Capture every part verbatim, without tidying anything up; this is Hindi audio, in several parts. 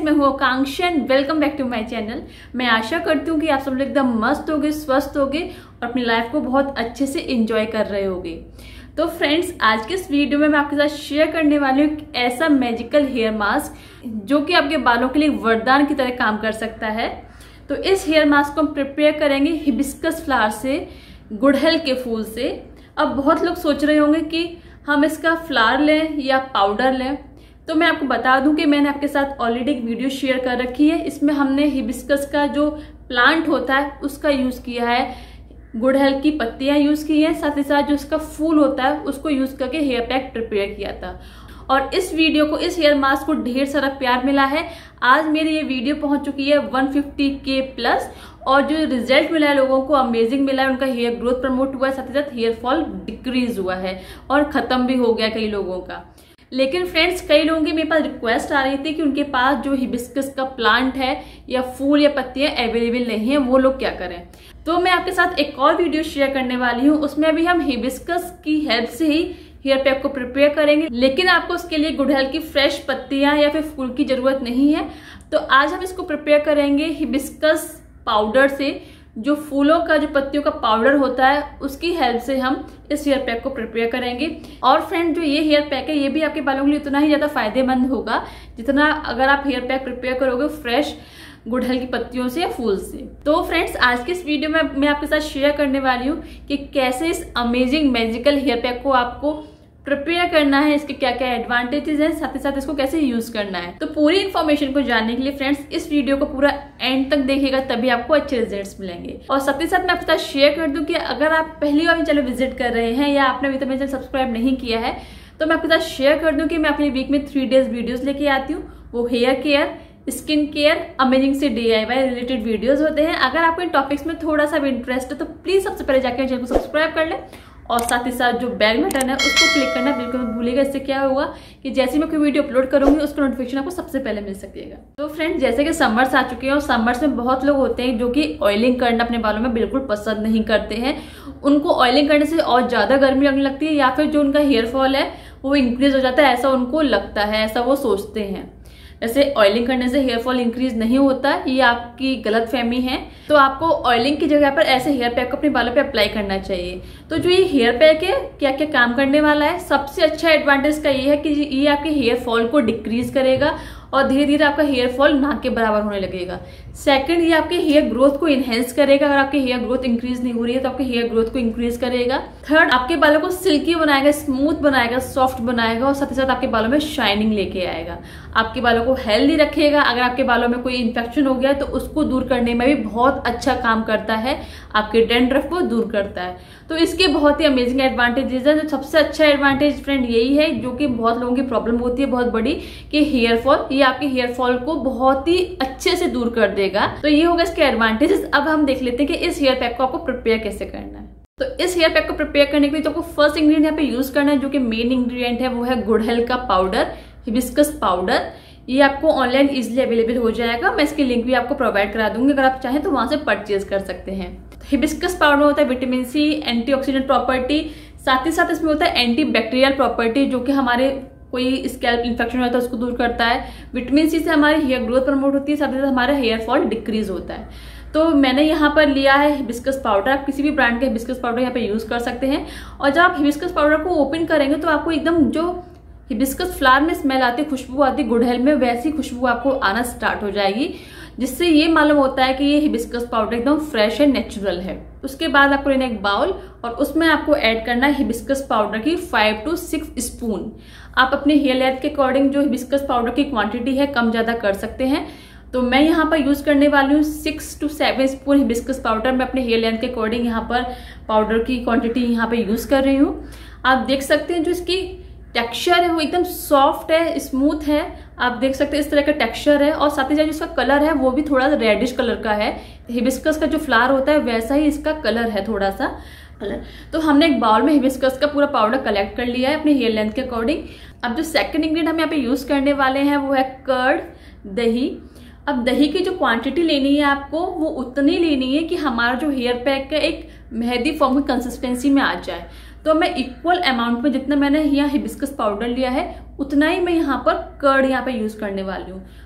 मैं हूँ Akanksha and welcome back to my channel. मैं आशा करती हूँ कि आप सब लोग एकदम मस्त होगे, स्वस्थ होगे और अपनी लाइफ को बहुत अच्छे से एंजॉय कर रहे होगे। तो फ्रेंड्स, आज के इस वीडियो में मैं आपके साथ शेयर करने वाली हूँ ऐसा मैजिकल हेयर मास्क जो कि आपके बालों के लिए वरदान की तरह काम कर सकता है। तो इस हेयर मास्क को हम प्रिपेयर करेंगे हिबिस्कस फ्लावर से, गुड़हल के फूल से। अब बहुत लोग सोच रहे होंगे कि हम इसका फ्लावर लें या पाउडर लें, तो मैं आपको बता दूं कि मैंने आपके साथ ऑलरेडी एक वीडियो शेयर कर रखी है। इसमें हमने हिबिस्कस का जो प्लांट होता है उसका यूज किया है, गुड़हल की पत्तियां यूज की है, साथ ही साथ जो उसका फूल होता है उसको यूज करके हेयर पैक प्रिपेयर किया था। और इस वीडियो को, इस हेयर मास्क को ढेर सारा प्यार मिला है। आज मेरी ये वीडियो पहुंच चुकी है एक सौ पचास के प्लस और जो रिजल्ट मिला है लोगों को अमेजिंग मिला है। उनका हेयर ग्रोथ प्रमोट हुआ है, साथ ही साथ हेयर फॉल डिक्रीज हुआ है और खत्म भी हो गया कई लोगों का। लेकिन फ्रेंड्स, कई लोगों की मेरे पास रिक्वेस्ट आ रही थी कि उनके पास जो हिबिस्कस का प्लांट है या फूल या पत्तियां अवेलेबल नहीं है, वो लोग क्या करें। तो मैं आपके साथ एक और वीडियो शेयर करने वाली हूँ। उसमें अभी हम हिबिस्कस की हेल्प से ही हेयर पैक को प्रिपेयर करेंगे, लेकिन आपको उसके लिए गुड़हल की फ्रेश पत्तियां या फिर फूल की जरूरत नहीं है। तो आज हम इसको प्रिपेयर करेंगे हिबिस्कस पाउडर से, जो फूलों का, जो पत्तियों का पाउडर होता है उसकी हेल्प से हम इस हेयर पैक को प्रिपेयर करेंगे। और फ्रेंड, जो ये हेयर पैक है ये भी आपके बालों के लिए उतना ही ज्यादा फायदेमंद होगा जितना अगर आप हेयर पैक प्रिपेयर करोगे फ्रेश गुड़हल की पत्तियों से या फूल से। तो फ्रेंड्स, आज के इस वीडियो में मैं आपके साथ शेयर करने वाली हूँ कि कैसे इस अमेजिंग मैजिकल हेयर पैक को आपको प्रिपेयर करना है, इसके क्या क्या एडवांटेजेस हैं, साथ ही साथ इसको कैसे यूज करना है। तो पूरी इन्फॉर्मेशन को जानने के लिए फ्रेंड्स इस वीडियो को पूरा एंड तक देखिएगा, तभी आपको अच्छे रिजल्ट्स मिलेंगे। और साथ ही साथ मैं आपके साथ शेयर कर दूं कि अगर आप पहली बार चैनल विजिट कर रहे हैं या आपने अभी तक मेरा चैनल सब्सक्राइब नहीं किया है, तो मैं आपके साथ शेयर कर दूं कि मैं अपने वीक में थ्री डेज वीडियोज लेके आती हूँ। वो hair care, skin care, amazing से D I Y related videos होते हैं। अगर आपको इन टॉपिक्स में थोड़ा सा भी इंटरेस्ट है तो प्लीज सबसे पहले जाकर चैनल को सब्सक्राइब कर ले और साथ ही साथ जो बेल बटन है उसको क्लिक करना बिल्कुल मत भूलिएगा। इससे क्या होगा कि जैसे मैं कोई वीडियो अपलोड करूंगी उसका नोटिफिकेशन आपको सबसे पहले मिल सकेगा। तो फ्रेंड्स, जैसे कि समर्स आ चुके हैं और समर्स में बहुत लोग होते हैं जो कि ऑयलिंग करना अपने बालों में बिल्कुल पसंद नहीं करते हैं। उनको ऑयलिंग करने से और ज्यादा गर्मी लगने लगती है या फिर जो उनका हेयर फॉल है वो इंक्रीज हो जाता है, ऐसा उनको लगता है, ऐसा वो सोचते हैं। जैसे ऑयलिंग करने से हेयर फॉल इंक्रीज नहीं होता, ये आपकी गलत फहमी है। तो आपको ऑयलिंग की जगह पर ऐसे हेयर पैक को अपने बालों पे अप्लाई करना चाहिए। तो जो ये हेयर पैक है क्या क्या काम करने वाला है, सबसे अच्छा एडवांटेज का ये है कि ये आपके हेयर फॉल को डिक्रीज करेगा और धीरे धीरे आपका हेयर फॉल ना के बराबर होने लगेगा। सेकंड, ये आपके हेयर ग्रोथ को इनहेंस करेगा। अगर आपके हेयर ग्रोथ इंक्रीज नहीं हो रही है तो आपके हेयर ग्रोथ को इंक्रीज करेगा। थर्ड, आपके बालों को सिल्की बनाएगा, स्मूथ बनाएगा, सॉफ्ट बनाएगा और साथ ही साथ आपके बालों में शाइनिंग लेके आएगा। आपके बालों को हेल्दी रखेगा। अगर आपके बालों में कोई इन्फेक्शन हो गया तो उसको दूर करने में भी बहुत अच्छा काम करता है, आपके डैंड्रफ को दूर करता है। तो इसके बहुत ही अमेजिंग एडवांटेजेस है। सबसे अच्छा एडवांटेज फ्रेंड यही है जो कि बहुत लोगों की प्रॉब्लम होती है बहुत बड़ी, कि हेयर फॉल, ये आपके हेयर फॉल को बहुत ही अच्छे से दूर कर देगा। तो ये होगा इसके एडवांटेजेस। अब हम देख लेते हैं कि इस हेयर पैक को आपको प्रिपेयर कैसे करना है। तो इस हेयर पैक को प्रिपेयर करने के लिए तो आपको फर्स्ट इंग्रेडिएंट यहाँ पे यूज करना है, जो कि मेन इंग्रेडिएंट है, वो है गुड़हल का पाउडर, हिबिस्कस पाउडर। ये आपको ऑनलाइन इजिली अवेलेबल हो जाएगा। मैं इसकी लिंक भी आपको प्रोवाइड करा दूंगी, अगर आप चाहें तो वहां से परचेज कर सकते हैं। हिबिस्कस पाउडर होता है विटामिन सी, एंटीऑक्सीडेंट प्रॉपर्टी, साथ ही साथ इसमें होता है एंटी बैक्टीरियल प्रॉपर्टी, जो कि हमारे कोई स्कैल्प इन्फेक्शन होता है उसको दूर करता है। विटामिन सी से हमारी हेयर ग्रोथ प्रमोट होती है, साथ ही साथ हमारा हेयर फॉल डिक्रीज होता है। तो मैंने यहाँ पर लिया है हिबिस्कस पाउडर। आप किसी भी ब्रांड के हिबिस्कस पाउडर यहाँ पे यूज कर सकते हैं। और जब आप हिबिस्कस पाउडर को ओपन करेंगे तो आपको एकदम जो हिबिस्कस फ्लावर में स्मेल आती है, खुशबू आती है गुड़हल में, वैसी खुशबू आपको आना स्टार्ट हो जाएगी, जिससे ये मालूम होता है कि ये हिबिस्कस पाउडर एकदम फ्रेश है, नेचुरल है। उसके बाद आपको लेना एक बाउल और उसमें आपको ऐड करना है हिबिस्कस पाउडर की फाइव टू सिक्स स्पून। आप अपने हेयर लेंथ के अकॉर्डिंग जो हिबिस्कस पाउडर की क्वांटिटी है कम ज्यादा कर सकते हैं। तो मैं यहाँ पर यूज करने वाली हूँ six to seven spoon hibiscus powder. मैं अपने हेयर लेंथ के अकॉर्डिंग यहाँ पर पाउडर की क्वांटिटी यहाँ पे यूज कर रही हूँ। आप देख सकते हैं जो इसकी टेक्सचर है वो एकदम सॉफ्ट है, स्मूथ है। आप देख सकते हैं इस तरह का टेक्सचर है और साथ ही साथ इसका कलर है वो भी थोड़ा रेडिश कलर का है। हिबिस्कस का जो फ्लावर होता है वैसा ही इसका कलर है, थोड़ा सा कलर। तो हमने एक बाउल में हिबिस्कस का पूरा पाउडर कलेक्ट कर लिया है अपने हेयर लेंथ के अकॉर्डिंग। अब जो सेकंड इंग्रेडिएंट हम यहाँ पे यूज करने वाले हैं वो है कर्ड, दही। अब दही की जो क्वांटिटी लेनी है आपको वो उतनी लेनी है कि हमारा जो हेयर पैक का एक मेहंदी फॉर्म की कंसिस्टेंसी में आ जाए। तो मैं इक्वल अमाउंट में जितना मैंने यहाँ हिबिस्कस पाउडर लिया है उतना ही मैं यहाँ पर कर्ड यहाँ पे यूज करने वाली हूँ।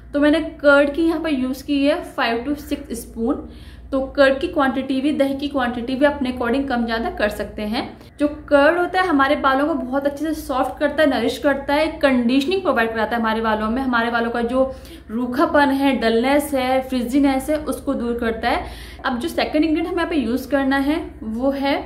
तो मैंने कर्ड की यहाँ पर यूज़ की है फाइव टू सिक्स स्पून। तो कर्ड की क्वांटिटी भी, दही की क्वांटिटी भी अपने अकॉर्डिंग कम ज़्यादा कर सकते हैं। जो कर्ड होता है हमारे बालों को बहुत अच्छे से सॉफ्ट करता है, नरिश करता है, कंडीशनिंग प्रोवाइड कराता है हमारे बालों में। हमारे बालों का जो रूखापन है, डलनेस है, फ्रिजीनेस है, उसको दूर करता है। अब जो सेकेंड इंग्रेडिएंट हमें यहाँ पे यूज़ करना है वो है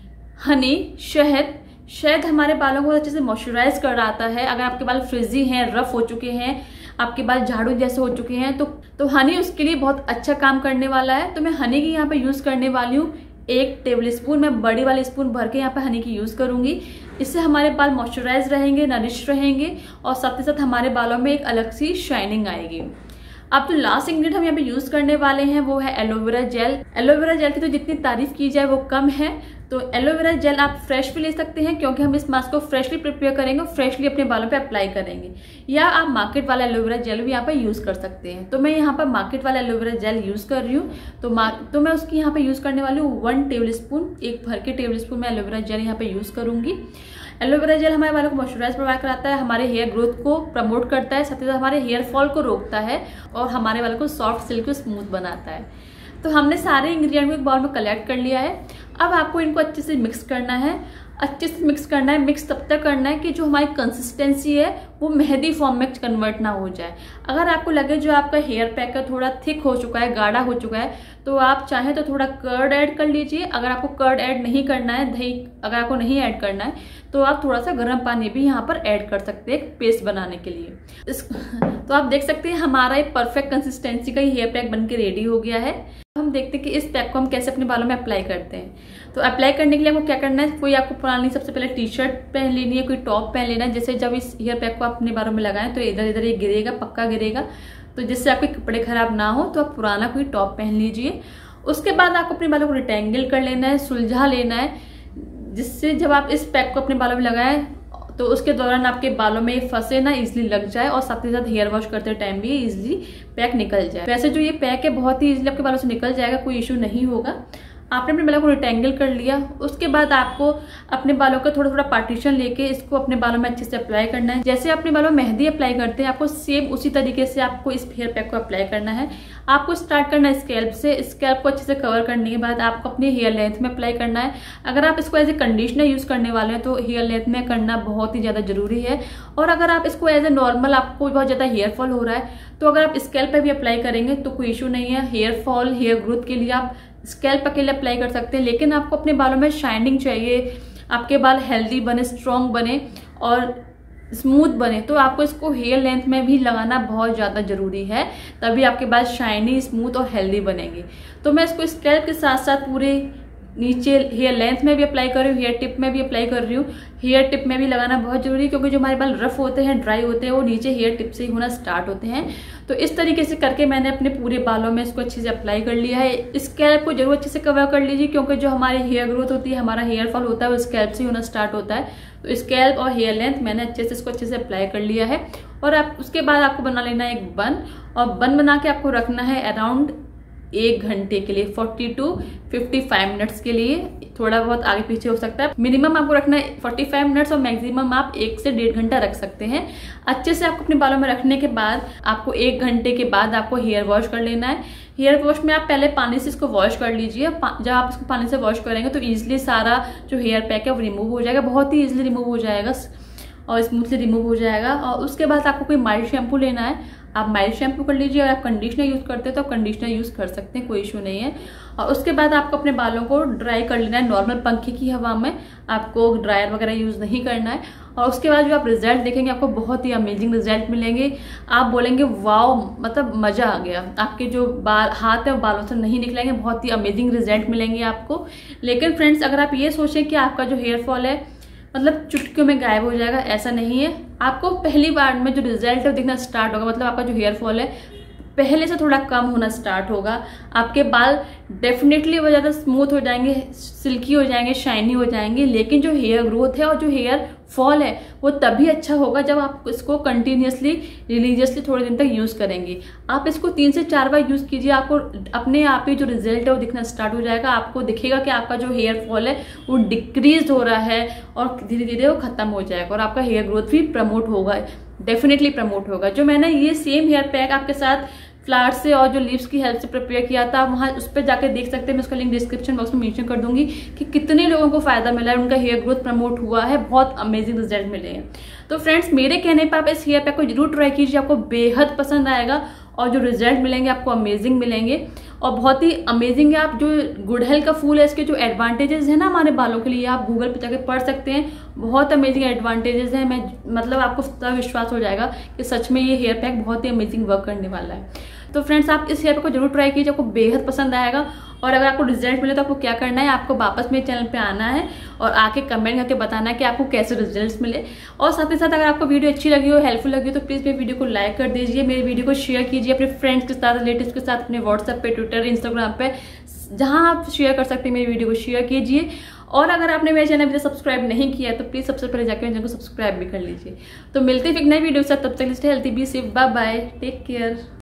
हनी, शहद। शहद हमारे बालों को अच्छे से मॉइस्चराइज कराता है। अगर आपके बाल फ्रिजी हैं, रफ हो चुके हैं, आपके बाल झाड़ू जैसे हो चुके हैं, तो तो हनी उसके लिए बहुत अच्छा काम करने वाला है। तो मैं हनी की यहाँ पे यूज़ करने वाली हूँ एक टेबल स्पून। मैं बड़ी वाली स्पून भर के यहाँ पे हनी की यूज़ करूँगी। इससे हमारे बाल मॉइस्चराइज रहेंगे, नरिश रहेंगे और साथ ही साथ हमारे बालों में एक अलग सी शाइनिंग आएगी। अब तो लास्ट इंग्रेडिएंट हम यहाँ पे यूज़ करने वाले हैं वो है एलोवेरा जेल। एलोवेरा जेल की तो जितनी तारीफ की जाए वो कम है। तो एलोवेरा जेल आप फ्रेश भी ले सकते हैं, क्योंकि हम इस मास्क को फ्रेशली प्रिपेयर करेंगे और फ्रेशली अपने बालों पे अप्लाई करेंगे, या आप मार्केट वाला एलोवेरा जेल भी यहाँ पे यूज़ कर सकते हैं। तो मैं यहाँ पर मार्केट वाला एलोवेरा जेल यूज़ कर रही हूँ। तो तो मैं उसकी यहाँ पे यूज़ करने वाली हूँ वन टेबल स्पून, एक भर के टेबल स्पून मैं एलोवेरा जेल यहाँ पे यूज़ करूँगी। एलोवेरा जेल हमारे बालों को मॉइस्चराइज प्रोवाइड कराता है, हमारे हेयर ग्रोथ को प्रमोट करता है, साथ ही साथ हमारे हेयर फॉल को रोकता है और हमारे बालों को सॉफ्ट, सिल्की, स्मूथ बनाता है। तो हमने सारे इंग्रेडिएंट को एक बाउल में कलेक्ट कर लिया है। अब आपको इनको अच्छे से मिक्स करना है। अच्छे से मिक्स करना है। मिक्स तब तक करना है कि जो हमारी कंसिस्टेंसी है वो मेहंदी फॉर्म में कन्वर्ट ना हो जाए। अगर आपको लगे जो आपका हेयर पैक है थोड़ा थिक हो चुका है, गाढ़ा हो चुका है, तो आप चाहें तो थोड़ा कर्ड ऐड कर लीजिए। अगर आपको कर्ड ऐड नहीं करना है, दही अगर आपको नहीं ऐड करना है, तो आप थोड़ा सा गर्म पानी भी यहाँ पर ऐड कर सकते हैं एक पेस्ट बनाने के लिए। इस तो आप देख सकते हैं हमारा एक परफेक्ट कंसिस्टेंसी का हेयर पैक बन के रेडी हो गया है। हम देखते हैं कि इस पैक को हम कैसे अपने बालों में अप्लाई करते हैं। तो अप्लाई करने के लिए आपको क्या करना है, कोई आपको पुरानी सबसे पहले टी शर्ट पहन लेनी है, कोई टॉप पहन लेना है, जैसे जब इस हेयर पैक को आप अपने बालों में लगाएं तो इधर इधर ये गिरेगा, पक्का गिरेगा। तो जिससे आपके कपड़े खराब ना हो, तो आप पुराना कोई टॉप पहन लीजिए। उसके बाद आपको अपने बालों को रिटेंगल कर लेना है, सुलझा लेना है, जिससे जब आप इस पैक को अपने बालों में लगाएं तो उसके दौरान आपके बालों में ये फंसे ना, इजीली लग जाए और साथ ही साथ हेयर वॉश करते टाइम भी इजीली पैक निकल जाए। वैसे जो ये पैक है बहुत ही इजीली आपके बालों से निकल जाएगा, कोई इशू नहीं होगा। आपने अपने बालों को रिटेंगल कर लिया। उसके बाद आपको अपने बालों का थोड़ा थोड़ा पार्टीशन लेके इसको अपने बालों में अच्छे से अप्लाई करना है। जैसे अपने बालों में मेहंदी अप्लाई करते हैं, आपको सेम उसी तरीके से आपको इस हेयर पैक को अप्लाई करना है। आपको स्टार्ट करना है स्कैल्प से। स्कैल्प को अच्छे से कवर करने के बाद आपको अपने हेयर लेंथ में अप्लाई करना है। अगर आप इसको एज ए कंडीशनर यूज करने वाले हैं तो हेयर लेंथ में करना बहुत ही ज्यादा जरूरी है। और अगर आप इसको एज ए नॉर्मल, आपको बहुत ज्यादा हेयर फॉल हो रहा है, तो अगर आप स्कैल्प पे भी अप्लाई करेंगे तो कोई इशू नहीं है। हेयर फॉल, हेयर ग्रोथ के लिए आप स्कैल्प अकेले अप्लाई कर सकते हैं, लेकिन आपको अपने बालों में शाइनिंग चाहिए, आपके बाल हेल्दी बने, स्ट्रॉन्ग बने और स्मूथ बने, तो आपको इसको हेयर लेंथ में भी लगाना बहुत ज़्यादा जरूरी है, तभी आपके बाल शाइनी, स्मूथ और हेल्दी बनेंगे। तो मैं इसको स्कैल्प के साथ साथ पूरे नीचे हेयर लेंथ में भी अप्लाई कर रही हूँ, हेयर टिप में भी अप्लाई कर रही हूँ। हेयर टिप में भी लगाना बहुत जरूरी है, क्योंकि जो हमारे बाल रफ होते हैं, ड्राई होते हैं, वो नीचे हेयर टिप से ही होना स्टार्ट होते हैं। तो इस तरीके से करके मैंने अपने पूरे बालों में इसको अच्छे से अप्लाई कर लिया है। स्कैल्प को जरूर अच्छे से कवर कर लीजिए, क्योंकि जो हमारी हेयर ग्रोथ होती है, हमारा हेयर फॉल होता है, वो स्कैल्प से होना स्टार्ट होता है। तो स्कैल्प और हेयर लेंथ मैंने अच्छे से इसको अच्छे से अप्लाई कर लिया है। और आप उसके बाद आपको बना लेना है एक बन, और बन बना के आपको रखना है अराउंड एक घंटे के लिए, forty to fifty five minutes के लिए। थोड़ा बहुत आगे पीछे हो सकता है, मिनिमम आपको रखना है फोर्टी फाइव मिनट्स और मैक्सिमम आप एक से डेढ़ घंटा रख सकते हैं। अच्छे से आपको अपने बालों में रखने के बाद आपको एक घंटे के बाद आपको हेयर वॉश कर लेना है। हेयर वॉश में आप पहले पानी से इसको वॉश कर लीजिए। जब आप इसको पानी से वॉश करेंगे तो ईजिली सारा जो हेयर पैक है वो रिमूव हो जाएगा, बहुत ही ईजिली रिमूव हो जाएगा और स्मूथली रिमूव हो जाएगा। और उसके बाद आपको कोई माइल्ड शैम्पू लेना है, आप माइल्ड शैम्पू कर लीजिए। अगर आप कंडीशनर यूज करते हैं तो आप कंडीशनर यूज कर सकते हैं, कोई इशू नहीं है। और उसके बाद आपको अपने बालों को ड्राई कर लेना है नॉर्मल पंखे की हवा में, आपको ड्रायर वगैरह यूज नहीं करना है। और उसके बाद जो आप रिजल्ट देखेंगे आपको बहुत ही अमेजिंग रिजल्ट मिलेंगे। आप बोलेंगे वाओ, मतलब मजा आ गया। आपके जो बाल हाथ है वो बालों से नहीं निकलेंगे, बहुत ही अमेजिंग रिजल्ट मिलेंगे आपको। लेकिन फ्रेंड्स, अगर आप ये सोचें कि आपका जो हेयर फॉल है मतलब चुटकियों में गायब हो जाएगा, ऐसा नहीं है। आपको पहली बार में जो रिजल्ट है वो दिखना स्टार्ट होगा, मतलब आपका जो हेयर फॉल है पहले से थोड़ा कम होना स्टार्ट होगा। आपके बाल डेफिनेटली वो ज़्यादा स्मूथ हो जाएंगे, सिल्की हो जाएंगे, शाइनी हो जाएंगे। लेकिन जो हेयर ग्रोथ है और जो हेयर फॉल है वो तभी अच्छा होगा जब आप इसको कंटिन्यूसली रिलीजियसली थोड़े दिन तक यूज़ करेंगे। आप इसको तीन से चार बार यूज़ कीजिए, आपको अपने आप ही जो रिजल्ट है वो दिखना स्टार्ट हो जाएगा। आपको दिखेगा कि आपका जो हेयर फॉल है वो डिक्रीज हो रहा है और धीरे धीरे वो खत्म हो जाएगा और आपका हेयर ग्रोथ भी प्रमोट होगा, डेफिनेटली प्रमोट होगा। जो मैंने ये सेम हेयर पैक आपके साथ फ्लावर्स से और जो लीव्स की हेल्प से प्रिपेयर किया था, वहां उस पर जाकर देख सकते हैं, मैं उसका लिंक डिस्क्रिप्शन बॉक्स में मेंशन कर दूंगी कि कितने लोगों को फायदा मिला है, उनका हेयर ग्रोथ प्रमोट हुआ है, बहुत अमेजिंग रिजल्ट मिले हैं। तो फ्रेंड्स, मेरे कहने पर आप इस हेयर पैक को जरूर ट्राई कीजिए, आपको बेहद पसंद आएगा और जो रिजल्ट मिलेंगे आपको अमेजिंग मिलेंगे और बहुत ही अमेजिंग है। आप जो गुड हेल्थ का फूल है, इसके जो एडवांटेजेस है ना हमारे बालों के लिए, आप गूगल पे जाकर पढ़ सकते हैं, बहुत अमेजिंग एडवांटेजेस हैं। मैं मतलब आपको विश्वास हो जाएगा कि सच में ये हेयर पैक बहुत ही अमेजिंग वर्क करने वाला है। तो फ्रेंड्स, आप इस हेयर पैक को जरूर ट्राई कीजिए, आपको बेहद पसंद आएगा। और अगर आपको रिजल्ट मिले तो आपको क्या करना है, आपको वापस मेरे चैनल पे आना है और आके कमेंट करके बताना है कि आपको कैसे रिजल्ट्स मिले। और साथ ही साथ अगर आपको वीडियो अच्छी लगी हो, हेल्पफुल लगी हो, तो प्लीज़ मेरे वीडियो को लाइक कर दीजिए, मेरे वीडियो को शेयर कीजिए अपने फ्रेंड्स के साथ, रिलेटिव्स के साथ, अपने व्हाट्सएप पे, ट्विटर, इंस्टाग्राम पे, जहां आप शेयर कर सकते हैं मेरी वीडियो को शेयर कीजिए। और अगर आपने मेरे चैनल भी सब्सक्राइब नहीं किया है तो प्लीज़ सबसे पहले जाकर मेरे चैनल को सब्सक्राइब भी कर लीजिए। तो मिलते हैं फिर नई वीडियो के साथ, तब तक healthy be safe, bye bye, take care.